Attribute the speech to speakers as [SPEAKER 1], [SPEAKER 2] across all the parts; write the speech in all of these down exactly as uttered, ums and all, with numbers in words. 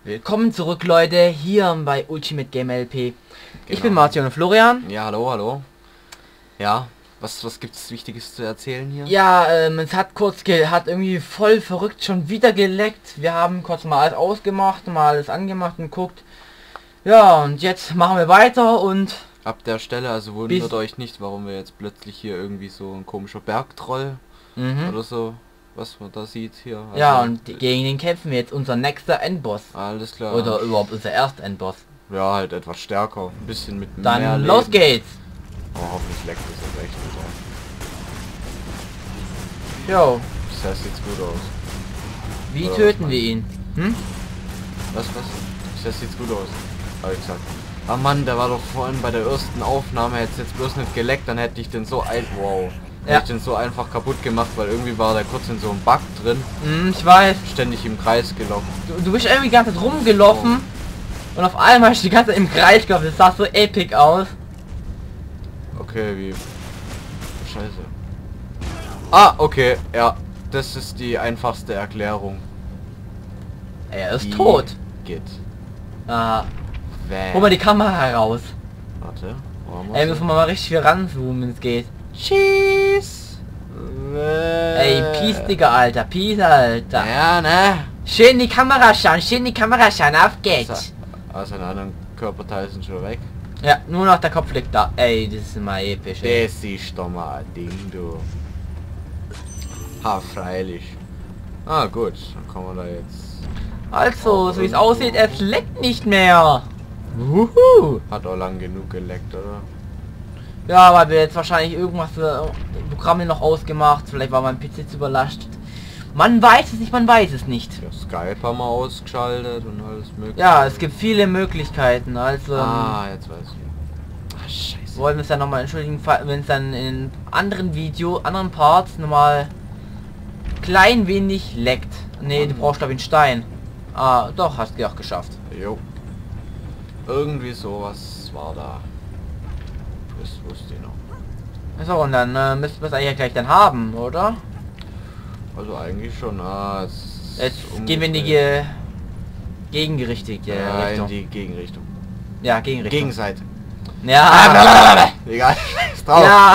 [SPEAKER 1] Willkommen zurück, Leute, hier bei Ultimate Game L P.
[SPEAKER 2] Genau.
[SPEAKER 1] Ich bin Martin und Florian.
[SPEAKER 2] Ja, hallo, hallo. Ja, was, was gibt's Wichtiges zu erzählen hier?
[SPEAKER 1] Ja, ähm, es hat kurz, ge hat irgendwie voll verrückt schon wieder geleckt. Wir haben kurz mal alles ausgemacht, mal alles angemacht und guckt. Ja, und jetzt machen wir weiter und...
[SPEAKER 2] Ab der Stelle, also wundert euch nicht, warum wir jetzt plötzlich hier irgendwie so ein komischer Bergtroll
[SPEAKER 1] Mhm.
[SPEAKER 2] oder so, was man da sieht hier. Also,
[SPEAKER 1] Ja, und gegen den kämpfen wir jetzt, unser nächster Endboss.
[SPEAKER 2] alles klar.
[SPEAKER 1] Oder überhaupt unser erster Endboss.
[SPEAKER 2] Ja, halt etwas stärker, ein bisschen mit mehr
[SPEAKER 1] Dann
[SPEAKER 2] Leben.
[SPEAKER 1] los geht's!
[SPEAKER 2] Oh, hoffentlich leckt es jetzt echt wieder.
[SPEAKER 1] Jo,
[SPEAKER 2] Bisher sieht's gut aus.
[SPEAKER 1] wie
[SPEAKER 2] Oder
[SPEAKER 1] töten
[SPEAKER 2] was
[SPEAKER 1] wir ihn? Hm?
[SPEAKER 2] Was, was? Bisher sieht's gut aus, hab ich gesagt. Ah Mann, der war doch vorhin bei der ersten Aufnahme, hätte jetzt bloß nicht geleckt, dann hätte ich den so ein... Wow.
[SPEAKER 1] Ja.
[SPEAKER 2] Hätte ich den so einfach kaputt gemacht, weil irgendwie war der kurz in so einem Bug drin.
[SPEAKER 1] Hm, ich weiß.
[SPEAKER 2] Ständig im Kreis gelaufen.
[SPEAKER 1] Du, du bist irgendwie die ganze Zeit rumgelaufen und auf einmal ist die ganze Zeit im Kreis gelaufen. Das sah so epic aus.
[SPEAKER 2] Okay, wie... Scheiße. Ah, okay, ja. Das ist die einfachste Erklärung.
[SPEAKER 1] Er ist
[SPEAKER 2] Die
[SPEAKER 1] tot.
[SPEAKER 2] Geht.
[SPEAKER 1] Ah,
[SPEAKER 2] Wäh.
[SPEAKER 1] hol mal die Kamera heraus.
[SPEAKER 2] Warte. Wo muss
[SPEAKER 1] Ey,
[SPEAKER 2] ich?
[SPEAKER 1] müssen wir mal richtig viel ranzoomen, wenn es geht.
[SPEAKER 2] Schieß!
[SPEAKER 1] Ey, Peace, Digga, Alter. Peace, Alter.
[SPEAKER 2] Ja, ne?
[SPEAKER 1] Schön die Kamera schauen, schön die Kamera schauen. Auf geht's.
[SPEAKER 2] Ah, seine anderen Körperteile sind schon weg.
[SPEAKER 1] Ja, nur noch der Kopf liegt da. Ey, das ist mal episch, ey.
[SPEAKER 2] Das ist doch mal ein Ding, du. Ha, freilich. Ah, gut. Dann kommen wir da jetzt...
[SPEAKER 1] Also, so wie es aussieht, es leckt nicht mehr. Wuhu.
[SPEAKER 2] Hat auch lang genug geleckt, oder?
[SPEAKER 1] Ja, weil wir jetzt wahrscheinlich irgendwas für Programme noch ausgemacht. Vielleicht war mein P C zu überlastet. Man weiß es nicht, man weiß es nicht.
[SPEAKER 2] Ja, Skype haben wir ausgeschaltet und alles mögliche.
[SPEAKER 1] Ja, es gibt viele Möglichkeiten. Also
[SPEAKER 2] Ah, jetzt weiß ich. Ah, scheiße.
[SPEAKER 1] wollen wir es dann nochmal entschuldigen, wenn es dann in anderen Video, anderen Parts nochmal klein wenig leckt. Nee, du brauchst glaube ich einen Stein. Ah, doch, hast du auch geschafft.
[SPEAKER 2] Jo. Irgendwie sowas war da. Das wusste ich noch.
[SPEAKER 1] So, und dann äh, müssten wir es eigentlich gleich dann haben, oder?
[SPEAKER 2] Also eigentlich schon. Ah, es ist
[SPEAKER 1] Jetzt gehen wir in die
[SPEAKER 2] ungefähr-
[SPEAKER 1] ge gegengerichtete
[SPEAKER 2] ja,
[SPEAKER 1] Richtung.
[SPEAKER 2] in die Gegenrichtung.
[SPEAKER 1] Ja, Gegenrichtung.
[SPEAKER 2] Gegenseite.
[SPEAKER 1] Ja,
[SPEAKER 2] Egal. Ist drauf.
[SPEAKER 1] ja.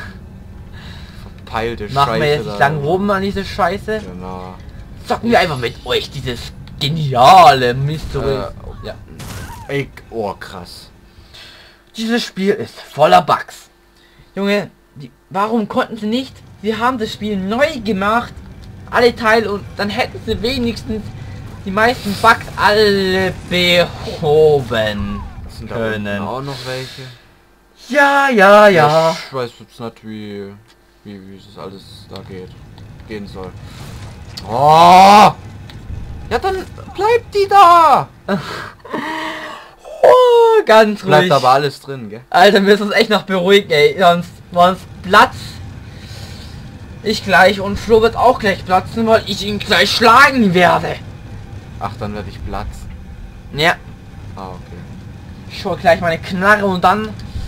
[SPEAKER 2] Verpeilte
[SPEAKER 1] Machen
[SPEAKER 2] Scheiße.
[SPEAKER 1] wir jetzt nicht
[SPEAKER 2] da.
[SPEAKER 1] lang rum an diese Scheiße.
[SPEAKER 2] Genau.
[SPEAKER 1] Zocken wir einfach mit euch dieses geniale Mystery.
[SPEAKER 2] Äh,
[SPEAKER 1] Ja.
[SPEAKER 2] Ey, oh krass.
[SPEAKER 1] Dieses Spiel ist voller Bugs. Junge, die, warum konnten sie nicht? Sie haben das Spiel neu gemacht, alle Teile, und dann hätten sie wenigstens die meisten Bugs alle behoben
[SPEAKER 2] Sind da
[SPEAKER 1] können.
[SPEAKER 2] unten auch noch welche?
[SPEAKER 1] Ja, ja, ja.
[SPEAKER 2] Ich weiß jetzt nicht, wie, wie, wie das alles da geht. Gehen soll. Oh! Ja, dann bleibt die da!
[SPEAKER 1] Oh, ganz ruhig.
[SPEAKER 2] Bleibt aber alles drin, gell?
[SPEAKER 1] Alter, wir müssen uns echt noch beruhigen, ey. Sonst, sonst Platz. Ich gleich und Flo wird auch gleich platzen, weil ich ihn gleich schlagen werde.
[SPEAKER 2] Ach, dann werde ich platzen.
[SPEAKER 1] Ja,
[SPEAKER 2] Ah, okay.
[SPEAKER 1] ich hol gleich meine Knarre und dann...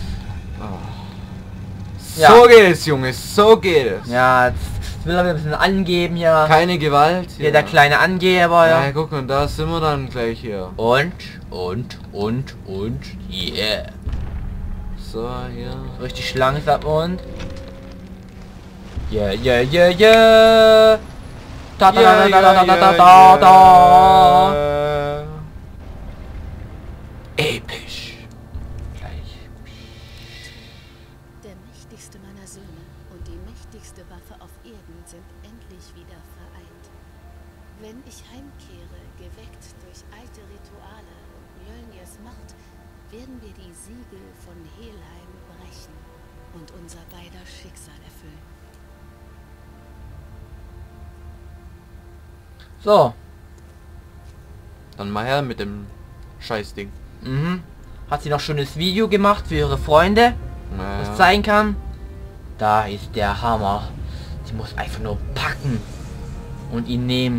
[SPEAKER 2] Oh.
[SPEAKER 1] Ja.
[SPEAKER 2] So geht es, Junge, so geht es.
[SPEAKER 1] Ja, jetzt will er mir ein bisschen angeben hier.
[SPEAKER 2] Keine Gewalt.
[SPEAKER 1] Hier der kleine Angeber,
[SPEAKER 2] Ja,
[SPEAKER 1] ja.
[SPEAKER 2] guck, und da sind wir dann gleich hier.
[SPEAKER 1] Und, und, und, und, yeah.
[SPEAKER 2] So, hier.
[SPEAKER 1] Richtig langsam und... Yeah, yeah, yeah, yeah. Da, da, da, da, da, da, da, da, da. Episch. Gleich.
[SPEAKER 3] Der mächtigste meiner Söhne und die mächtigste Waffe auf Erden sind endlich wieder vereint. Wenn ich heimkehre, geweckt durch alte Rituale und Mjölnirs Macht, werden wir die Siegel von Helheim brechen und unser beider Schicksal erfüllen.
[SPEAKER 1] So.
[SPEAKER 2] Dann mal her mit dem Scheißding.
[SPEAKER 1] Mhm. Hat sie noch schönes Video gemacht für ihre Freunde, was
[SPEAKER 2] Naja.
[SPEAKER 1] zeigen kann. Da ist der Hammer. Sie muss einfach nur packen und ihn nehmen.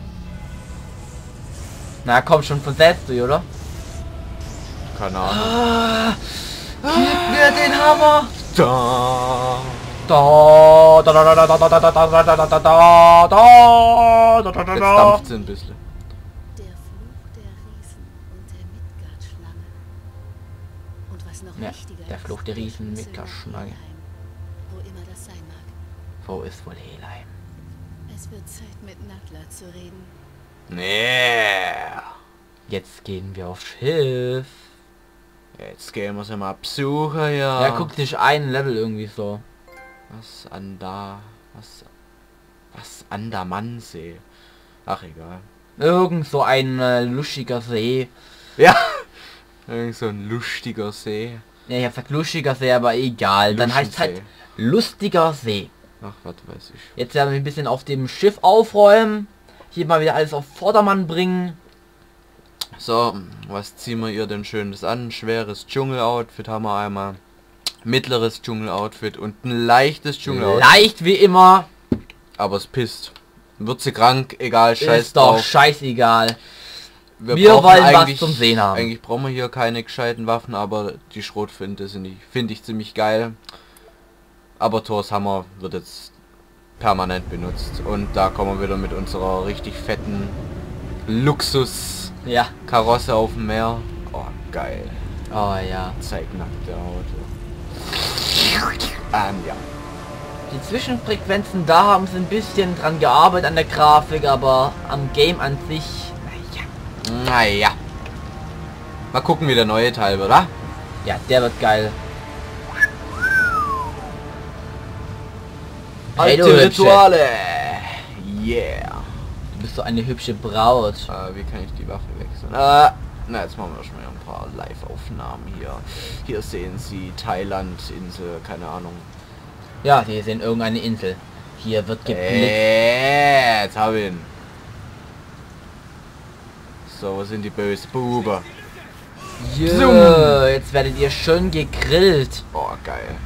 [SPEAKER 1] Na komm schon von selbst durch, oder?
[SPEAKER 2] Keine Ahnung.
[SPEAKER 1] Ah, gib mir den Hammer.
[SPEAKER 2] Da.
[SPEAKER 1] Da, da, da, da, da, da, da, da, da, da, da, da, da, da, da, da, da,
[SPEAKER 2] Jetzt
[SPEAKER 1] da.
[SPEAKER 2] dampft sie ein bisschen.
[SPEAKER 3] Der Fluch der Was noch
[SPEAKER 1] Ja,
[SPEAKER 3] wichtiger
[SPEAKER 1] der Fluch der
[SPEAKER 3] ist,
[SPEAKER 1] Riesen mit
[SPEAKER 3] Schlüssel nach
[SPEAKER 1] Kaschmage.
[SPEAKER 3] Helheim, wo immer das sein mag.
[SPEAKER 1] Wo ist wohl Helheim?
[SPEAKER 3] Es wird Zeit, mit Nadler zu reden.
[SPEAKER 2] Nee.
[SPEAKER 1] Jetzt gehen wir aufs Schiff.
[SPEAKER 2] Jetzt gehen wir sie mal besuchen, ja.
[SPEAKER 1] Ja, guck dich ein Level irgendwie so.
[SPEAKER 2] Was an da... Was... Was an der Mannsee. Ach, egal.
[SPEAKER 1] Irgend so ein äh, lustiger See.
[SPEAKER 2] Ja. Irgend so ein lustiger See.
[SPEAKER 1] Ja, ich hab gesagt lustiger See, aber egal. Dann heißt es halt lustiger See.
[SPEAKER 2] Ach, was weiß ich.
[SPEAKER 1] Jetzt werden wir ein bisschen auf dem Schiff aufräumen. Hier mal wieder alles auf Vordermann bringen.
[SPEAKER 2] So, was ziehen wir ihr denn Schönes an? Schweres Dschungeloutfit haben wir einmal. Mittleres Dschungeloutfit und ein leichtes Dschungeloutfit.
[SPEAKER 1] Leicht wie immer.
[SPEAKER 2] Aber es pisst. Wird sie krank, egal, scheiß
[SPEAKER 1] Ist doch
[SPEAKER 2] drauf.
[SPEAKER 1] scheißegal.
[SPEAKER 2] Wir,
[SPEAKER 1] Wir
[SPEAKER 2] brauchen
[SPEAKER 1] wollen was
[SPEAKER 2] eigentlich-
[SPEAKER 1] zum Sehen haben.
[SPEAKER 2] Eigentlich brauchen wir hier keine gescheiten Waffen, aber die Schrotflinte sind ich, finde ich ziemlich geil. Aber Thors Hammer wird jetzt permanent benutzt. Und da kommen wir wieder mit unserer richtig fetten Luxus-Karosse
[SPEAKER 1] Ja.
[SPEAKER 2] auf dem Meer. Oh, geil.
[SPEAKER 1] Oh ja.
[SPEAKER 2] Zeignackte Auto. Ähm, ja.
[SPEAKER 1] Die Zwischenfrequenzen, da haben sie ein bisschen dran gearbeitet an der Grafik, aber am Game an sich, naja.
[SPEAKER 2] Naja. Mal gucken, wie der neue Teil wird, oder?
[SPEAKER 1] Ja, der wird geil. Hey, du
[SPEAKER 2] Alte
[SPEAKER 1] Hübsche.
[SPEAKER 2] Rituale. Yeah.
[SPEAKER 1] Du bist so eine hübsche Braut.
[SPEAKER 2] Äh, wie kann ich die Waffe wechseln? Äh, na, jetzt machen wir schon mal ein paar Live-Aufnahmen hier. Hier sehen Sie Thailand, Insel, keine Ahnung.
[SPEAKER 1] Ja, hier sind irgendeine Insel. Hier wird geblitzt.
[SPEAKER 2] Äh, jetzt hab ich ihn. So, wo sind die bösen Buben?
[SPEAKER 1] Yeah, jetzt werdet ihr schön gegrillt.
[SPEAKER 2] Oh, geil.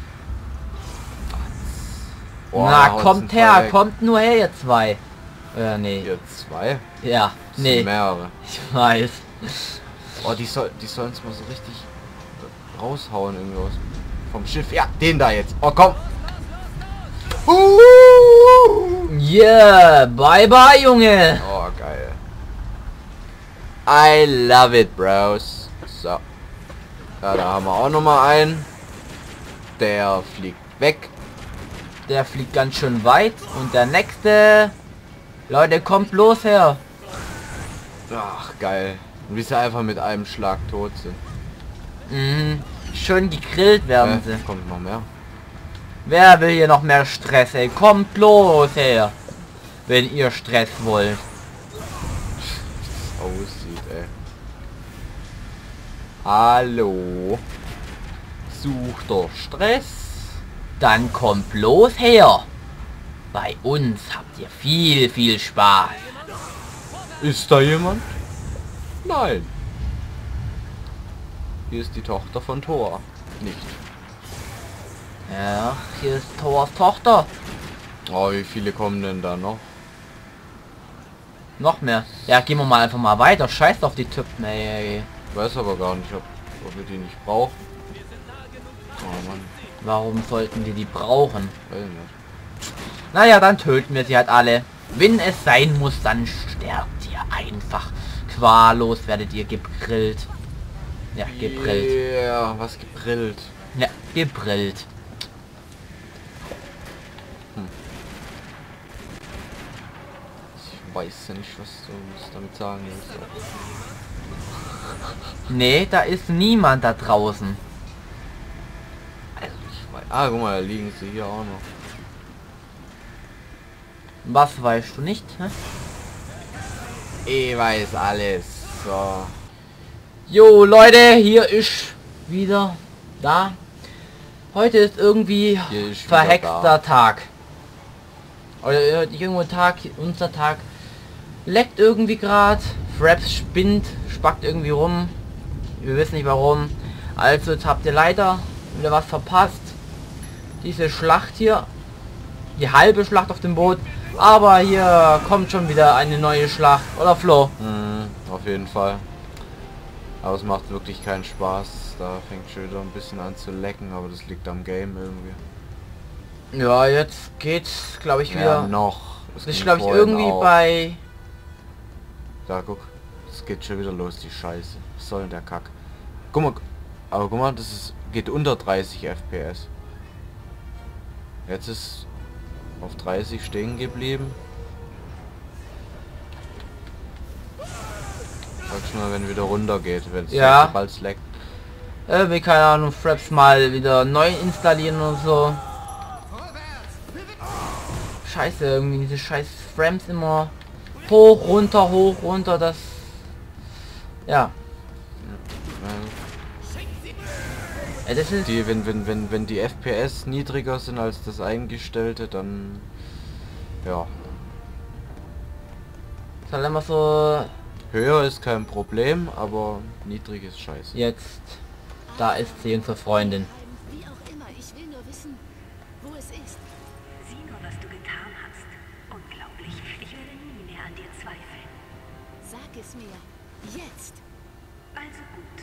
[SPEAKER 2] Oh,
[SPEAKER 1] Na,
[SPEAKER 2] da haut's
[SPEAKER 1] kommt
[SPEAKER 2] einen
[SPEAKER 1] her,
[SPEAKER 2] voll weg.
[SPEAKER 1] kommt nur her, ihr zwei. Äh, nee.
[SPEAKER 2] Hier zwei?
[SPEAKER 1] Ja,
[SPEAKER 2] Das sind
[SPEAKER 1] nee,
[SPEAKER 2] mehrere.
[SPEAKER 1] ich weiß.
[SPEAKER 2] Oh, die soll, die sollen es mal so richtig raushauen irgendwie aus vom Schiff. Ja, den da jetzt. Oh, komm. Uh!
[SPEAKER 1] Yeah, bye bye, Junge.
[SPEAKER 2] Oh, geil. I love it, bros. So. Ja, da haben wir auch noch mal einen. Der fliegt weg.
[SPEAKER 1] Der fliegt ganz schön weit. Und der nächste... Leute, kommt bloß her.
[SPEAKER 2] Ach, geil. Und wie sie einfach mit einem Schlag tot sind.
[SPEAKER 1] Mhm. Schön gegrillt werden
[SPEAKER 2] Äh,
[SPEAKER 1] sie.
[SPEAKER 2] kommt noch mehr.
[SPEAKER 1] Wer will hier noch mehr Stress, ey? Kommt bloß her. Wenn ihr Stress wollt.
[SPEAKER 2] Aussieht, ey. Hallo. Sucht doch Stress.
[SPEAKER 1] Dann kommt bloß her. Bei uns habt ihr viel, viel Spaß.
[SPEAKER 2] Ist da jemand? Nein. Hier ist die Tochter von Thor. Nicht.
[SPEAKER 1] Ja, hier ist Thors Tochter.
[SPEAKER 2] Oh, wie viele kommen denn da noch?
[SPEAKER 1] Noch mehr. Ja, gehen wir mal einfach mal weiter. Scheiß auf die Typen, ey.
[SPEAKER 2] Ich weiß aber gar nicht, ob, ob wir die nicht brauchen. Oh Mann,
[SPEAKER 1] Warum sollten wir die brauchen?
[SPEAKER 2] weiß nicht.
[SPEAKER 1] Naja, dann töten wir sie halt alle. Wenn es sein muss, dann sterbt ihr einfach. Quallos werdet ihr gegrillt. Ja, gegrillt.
[SPEAKER 2] Ja, was gegrillt.
[SPEAKER 1] Ja, gebrillt.
[SPEAKER 2] Ich weiß ja nicht, was du uns damit sagen willst.
[SPEAKER 1] Nee, da ist niemand da draußen.
[SPEAKER 2] Also ich weiß. Ah, guck mal, da liegen sie hier auch noch.
[SPEAKER 1] Was weißt du nicht? Hä?
[SPEAKER 2] Ich weiß alles. So.
[SPEAKER 1] Jo, Leute, hier ist wieder da. Heute ist irgendwie
[SPEAKER 2] Hier ist wieder
[SPEAKER 1] verhexter
[SPEAKER 2] da.
[SPEAKER 1] Tag. Oder irgendwo Tag, unser Tag. Leckt irgendwie gerade. Fraps spinnt, spackt irgendwie rum. Wir wissen nicht warum. Also jetzt habt ihr leider wieder was verpasst. Diese Schlacht hier. Die halbe Schlacht auf dem Boot. Aber hier kommt schon wieder eine neue Schlacht. Oder Flo?
[SPEAKER 2] Mhm, auf jeden Fall. Aber es macht wirklich keinen Spaß. Da fängt schon wieder ein bisschen an zu lecken, aber das liegt am Game irgendwie.
[SPEAKER 1] Ja, jetzt geht's, glaube ich, wieder.
[SPEAKER 2] Ja, noch. Es
[SPEAKER 1] Das ist,
[SPEAKER 2] ging
[SPEAKER 1] glaube ich,
[SPEAKER 2] vorhin
[SPEAKER 1] irgendwie
[SPEAKER 2] auch.
[SPEAKER 1] bei...
[SPEAKER 2] Da, guck. Es geht schon wieder los, die Scheiße. Was soll denn der Kack? Guck mal. Aber guck mal, das ist, geht unter dreißig F P S. Jetzt ist auf dreißig stehen geblieben. Sag's mal, wenn wieder runter geht, wenn es
[SPEAKER 1] Ja.
[SPEAKER 2] bald slackt.
[SPEAKER 1] Äh, wie keine Ahnung, Fraps mal wieder neu installieren und so. Scheiße, irgendwie diese scheiß Frames immer hoch, runter, hoch, runter, das... Ja. Äh, das ist...
[SPEAKER 2] Die, wenn, wenn, wenn, wenn die F P S niedriger sind als das eingestellte, dann... Ja.
[SPEAKER 1] Ist halt immer so...
[SPEAKER 2] Höher ist kein Problem, aber niedrig ist scheiße.
[SPEAKER 1] Jetzt... Da ist sie, unsere Freundin.
[SPEAKER 3] Wie auch immer, ich will nur wissen, wo es ist.
[SPEAKER 4] Sieh nur, was du getan hast. Unglaublich. Ich werde nie mehr an dir zweifeln.
[SPEAKER 3] Sag es mir. Jetzt.
[SPEAKER 4] Also gut.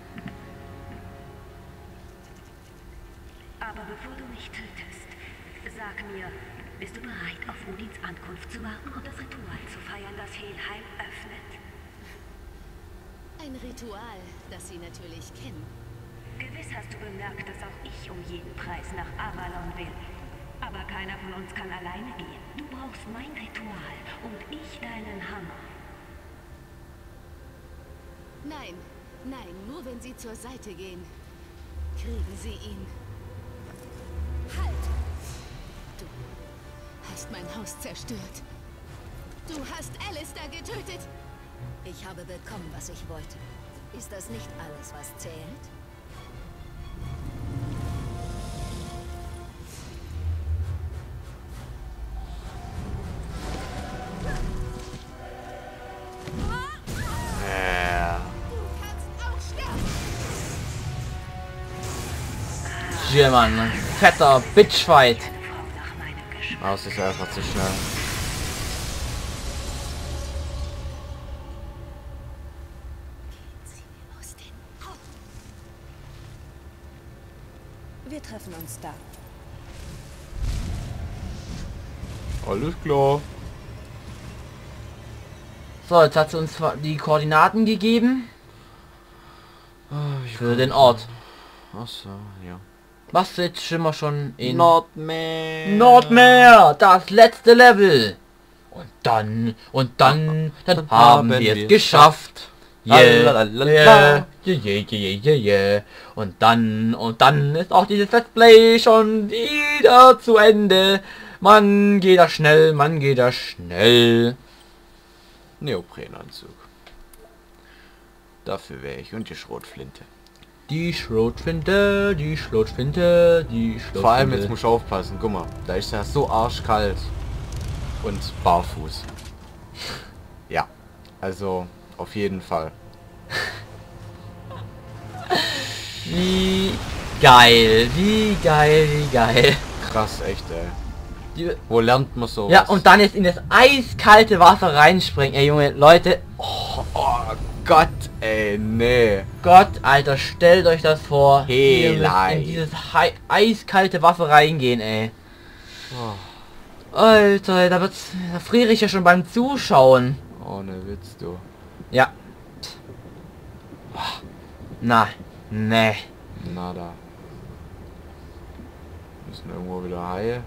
[SPEAKER 4] Aber bevor du mich tötest, sag mir, bist du bereit, auf Odins Ankunft zu warten und das Ritual zu feiern, das Helheim öffnet?
[SPEAKER 3] Ein Ritual, das Sie natürlich kennen.
[SPEAKER 4] Gewiss hast du bemerkt, dass auch ich um jeden Preis nach Avalon will. Aber keiner von uns kann alleine gehen. Du brauchst mein Ritual und ich deinen Hammer.
[SPEAKER 3] Nein, nein, nur wenn Sie zur Seite gehen, kriegen Sie ihn. Halt! Du hast mein Haus zerstört. Du hast Alistair getötet.
[SPEAKER 5] Ich habe bekommen, was ich wollte. Ist das nicht alles, was zählt?
[SPEAKER 2] Ja.
[SPEAKER 3] Du kannst auch sterben.
[SPEAKER 1] Hier, Mann. Fetter Bitchfight.
[SPEAKER 4] Eine Frau nach meinem Geschmack.
[SPEAKER 2] Aber es ist einfach zu schnell.
[SPEAKER 3] Sie mir aus den Augen.
[SPEAKER 5] Wir treffen uns da.
[SPEAKER 2] Alles klar.
[SPEAKER 1] So, jetzt hat sie uns zwar die Koordinaten gegeben.
[SPEAKER 2] Ich
[SPEAKER 1] Für den Ort.
[SPEAKER 2] Achso, ja.
[SPEAKER 1] Was jetzt schon mal schon in
[SPEAKER 2] Nordmeer.
[SPEAKER 1] Nordmeer, das letzte Level. Und dann, und dann, dann,
[SPEAKER 2] Dann
[SPEAKER 1] haben
[SPEAKER 2] haben
[SPEAKER 1] wir
[SPEAKER 2] wir's
[SPEAKER 1] es geschafft. Yeah,
[SPEAKER 2] Lalalala.
[SPEAKER 1] yeah, yeah, yeah, yeah, yeah, yeah. Und dann, und dann ist auch dieses Let's Play schon wieder zu Ende. Man geht da schnell, man geht da schnell.
[SPEAKER 2] Neoprenanzug. Dafür wäre ich und die Schrotflinte.
[SPEAKER 1] Die Schrotflinte, die Schrotflinte, die Schrotflinte.
[SPEAKER 2] Vor allem jetzt muss ich aufpassen, guck mal, da ist ja so arschkalt und barfuß. Ja, also auf jeden Fall.
[SPEAKER 1] Wie geil, wie geil, wie geil.
[SPEAKER 2] Krass, echt, ey.
[SPEAKER 1] Die,
[SPEAKER 2] Wo lernt man sowas?
[SPEAKER 1] ja, und dann jetzt in das eiskalte Wasser reinspringen. Ey, Junge, Leute,
[SPEAKER 2] Oh, oh Gott, ey, nee.
[SPEAKER 1] Gott, Alter, stellt euch das vor. Ihr müsst
[SPEAKER 2] Helei.
[SPEAKER 1] in dieses hei- eiskalte Wasser reingehen, ey.
[SPEAKER 2] Oh,
[SPEAKER 1] Alter, da wird's, da friere ich ja schon beim Zuschauen.
[SPEAKER 2] ohne Witz, du.
[SPEAKER 1] Ja. Na, ne.
[SPEAKER 2] Nada. Müssen irgendwo wieder Haie.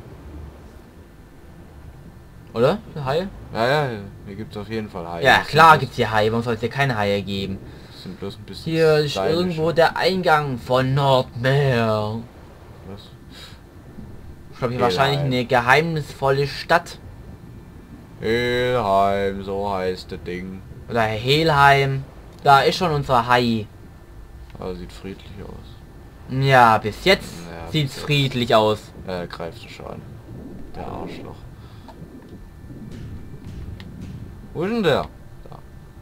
[SPEAKER 1] Oder? Haie?
[SPEAKER 2] Ja, ja, hier gibt's auf jeden Fall Haie.
[SPEAKER 1] Ja,
[SPEAKER 2] Das
[SPEAKER 1] klar
[SPEAKER 2] sind
[SPEAKER 1] gibt's hier Haie. Warum soll es hier keine Haie geben?
[SPEAKER 2] bloß- sind bloß ein bisschen
[SPEAKER 1] Hier ist
[SPEAKER 2] stylisch.
[SPEAKER 1] irgendwo der Eingang von Nordmeer.
[SPEAKER 2] Was?
[SPEAKER 1] Ich glaube, hier
[SPEAKER 2] Helheim.
[SPEAKER 1] wahrscheinlich eine geheimnisvolle Stadt.
[SPEAKER 2] Helheim, so heißt das Ding.
[SPEAKER 1] Oder Helheim. Da ist schon unser Hai.
[SPEAKER 2] Aber sieht friedlich aus.
[SPEAKER 1] Ja, bis jetzt
[SPEAKER 2] Ja,
[SPEAKER 1] sieht's
[SPEAKER 2] bis jetzt.
[SPEAKER 1] friedlich aus.
[SPEAKER 2] Äh, greift schon an. Der Arschloch. Wo ist denn der? Da.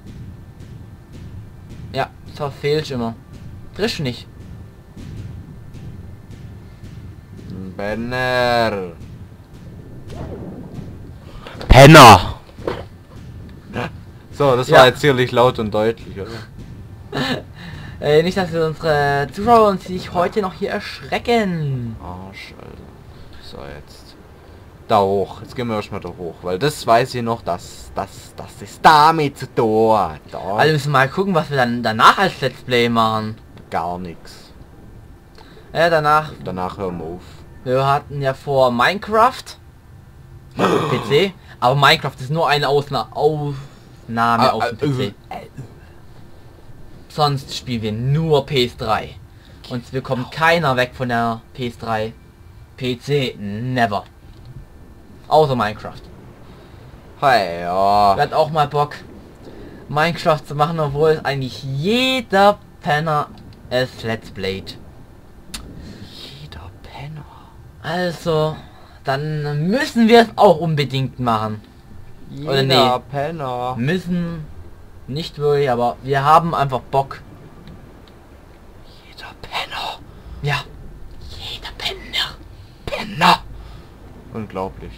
[SPEAKER 1] Ja, verfehlt immer. Trisch nicht.
[SPEAKER 2] Benner. Penner. So, das
[SPEAKER 1] Ja.
[SPEAKER 2] war jetzt sicherlich laut und deutlich, oder?
[SPEAKER 1] Äh, nicht, dass wir unsere Zuschauer uns sich heute noch hier erschrecken.
[SPEAKER 2] Arsch, Alter. So, jetzt. Da hoch. Jetzt gehen wir erstmal da hoch, weil das weiß ich noch, dass das das ist damit zu tun. Da
[SPEAKER 1] Also müssen wir mal gucken, was wir dann danach als Let's Play machen.
[SPEAKER 2] gar nichts.
[SPEAKER 1] Ja, danach,
[SPEAKER 2] Danach hören wir auf.
[SPEAKER 1] wir hatten ja vor Minecraft. Auf dem P C. Aber Minecraft ist nur eine Ausna Aufnahme
[SPEAKER 2] Ah,
[SPEAKER 1] auf dem
[SPEAKER 2] äh,
[SPEAKER 1] P C. Sonst spielen wir nur P S drei. Und wir kommen keiner weg von der P S drei. P C, never. Außer Minecraft.
[SPEAKER 2] Hey, ja.
[SPEAKER 1] Wir hatten auch mal Bock, Minecraft zu machen, obwohl es eigentlich jeder Penner es Let's Played.
[SPEAKER 2] Jeder Penner.
[SPEAKER 1] Also, dann müssen wir es auch unbedingt machen.
[SPEAKER 2] Jeder
[SPEAKER 1] Oder nee.
[SPEAKER 2] Penner.
[SPEAKER 1] Müssen, nicht wirklich, aber wir haben einfach Bock.
[SPEAKER 2] Jeder Penner.
[SPEAKER 1] Ja, jeder Penner.
[SPEAKER 2] Penner. Unglaublich.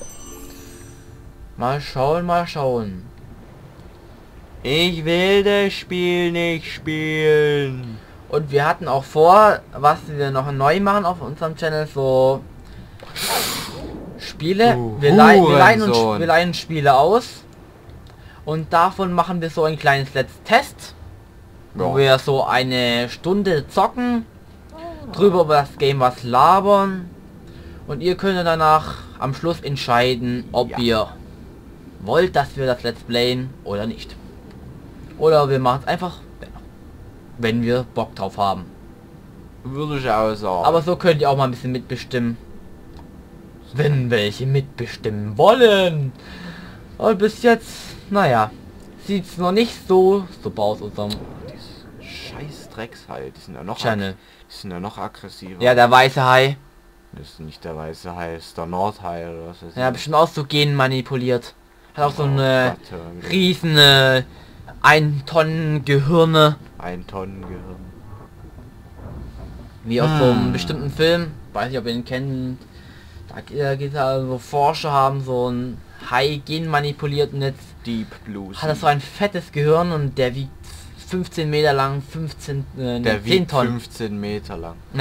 [SPEAKER 1] Mal schauen, mal schauen.
[SPEAKER 2] Ich will das Spiel nicht spielen.
[SPEAKER 1] Und wir hatten auch vor, was wir noch neu machen auf unserem Channel, so Spiele.
[SPEAKER 2] Du
[SPEAKER 1] Wir, lei wir, leihen uns,
[SPEAKER 2] Hurensohn.
[SPEAKER 1] wir leihen Spiele aus. Und davon machen wir so ein kleines Let's Test. Wo
[SPEAKER 2] Ja.
[SPEAKER 1] wir so eine Stunde zocken. Drüber über das Game was labern. Und ihr könnt danach am Schluss entscheiden, ob
[SPEAKER 2] Ja.
[SPEAKER 1] ihr wollt, dass wir das Let's Playen oder nicht. Oder wir machen es einfach, wenn wir Bock drauf haben.
[SPEAKER 2] Würde ich auch sagen.
[SPEAKER 1] Aber so könnt ihr auch mal ein bisschen mitbestimmen. Wenn welche mitbestimmen wollen. Und bis jetzt, naja, sieht es noch nicht so super aus unserem
[SPEAKER 2] Diese scheiß Dreckshai, die sind ja noch
[SPEAKER 1] Channel.
[SPEAKER 2] Die sind ja noch aggressiver.
[SPEAKER 1] Ja, der weiße Hai.
[SPEAKER 2] Das ist nicht der weiße Hai, das ist der Nordhai oder was weiß
[SPEAKER 1] Ja,
[SPEAKER 2] ich.
[SPEAKER 1] bestimmt auch so gen manipuliert. Hat auch so
[SPEAKER 2] Oh
[SPEAKER 1] eine
[SPEAKER 2] Gott, hör mir.
[SPEAKER 1] riesen äh, ein Tonnen Gehirne.
[SPEAKER 2] Ein Tonnengehirn.
[SPEAKER 1] Wie aus so einem
[SPEAKER 2] Hm.
[SPEAKER 1] bestimmten Film. Weiß nicht, ob ihr ihn kennt. Da geht es also, Forscher haben so ein Hai gen manipuliert und jetzt
[SPEAKER 2] Deep Blue
[SPEAKER 1] hat er so ein fettes Gehirn und der wiegt fünfzehn Meter lang, fünfzehn, äh,
[SPEAKER 2] Der
[SPEAKER 1] zehn
[SPEAKER 2] wiegt
[SPEAKER 1] Tonnen.
[SPEAKER 2] fünfzehn Meter lang.
[SPEAKER 1] Ne.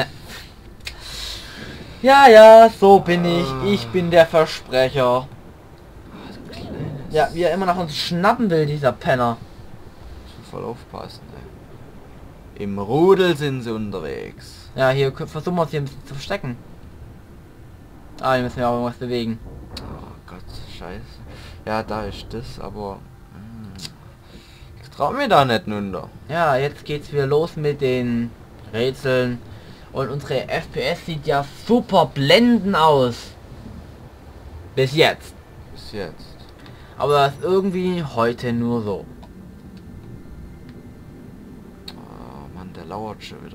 [SPEAKER 1] Ja, ja, so bin ich. Ich bin der Versprecher. Ja, wie er immer nach uns schnappen will, dieser Penner.
[SPEAKER 2] Muss voll aufpassen, ey. Im Rudel sind sie unterwegs.
[SPEAKER 1] Ja, hier k- versuchen wir uns hier ein bisschen zu verstecken. Ah, hier müssen wir auch irgendwas bewegen.
[SPEAKER 2] Oh Gott, scheiße. Ja, da ist das, aber... hm, ich trau mir da nicht runter.
[SPEAKER 1] Ja, jetzt geht's wieder los mit den Rätseln. Und unsere F P S sieht ja super blenden aus. Bis jetzt.
[SPEAKER 2] Bis jetzt.
[SPEAKER 1] Aber das ist irgendwie heute nur so.
[SPEAKER 2] Oh Mann, der lauert schon wieder.